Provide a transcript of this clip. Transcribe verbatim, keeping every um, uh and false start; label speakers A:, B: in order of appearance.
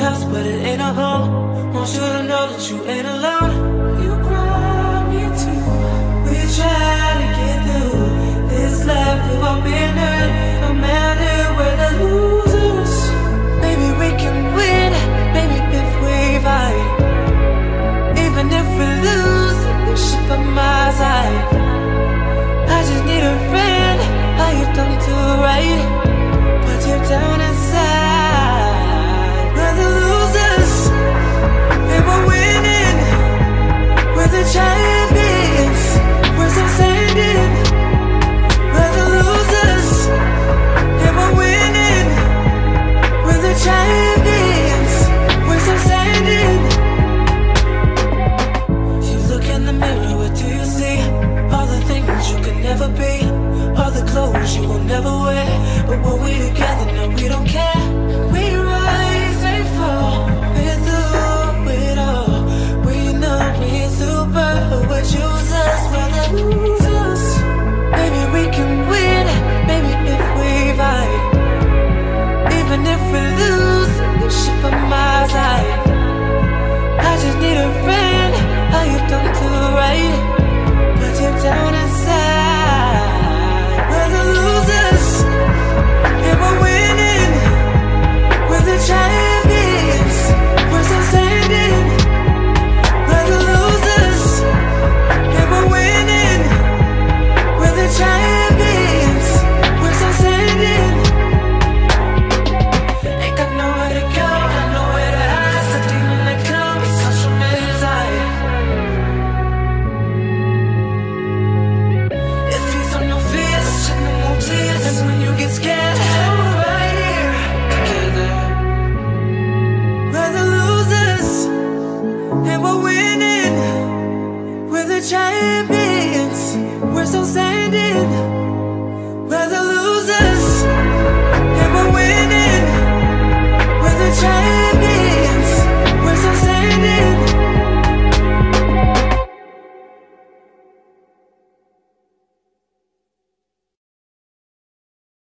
A: house, but it ain't a home. Want you to know that you ain't alone. You cry, me too. We try to get through this life. We've all been hurt, no matter we're the losers. Maybe we can win, maybe if we fight. Even if we lose, you ship by my side. I just need a friend, how you done to right. Put you down inside. We're the losers, and we're winning. We're the champions, we're so standing. We're the losers, and we're winning. We're the champions, we're so standing. You look in the mirror, what do you see? All the things you can never be, all the clothes you will never wear. But when we together, no, we don't care. We rise, they fall, we're through it all. We know we ain't super, but choose us, we're the losers. Maybe we can win, maybe if we fight. Even if we lose, you ship on my side. I just need a friend, how you done to right. Put you down inside. We're the losers, and we're winning. We're the champions, we're still standing. We're the losers, and we're winning. We're the champions, we're still standing. Ain't got nowhere to go, got nowhere to hide. It's the demon that comes, such from inside. It feeds on your fears, and no more tears. And when you get scared, we're right here together. We're the losers, and we're winning. We're the champions, we're still standing. We're the losers, and we're winning. We're the champions.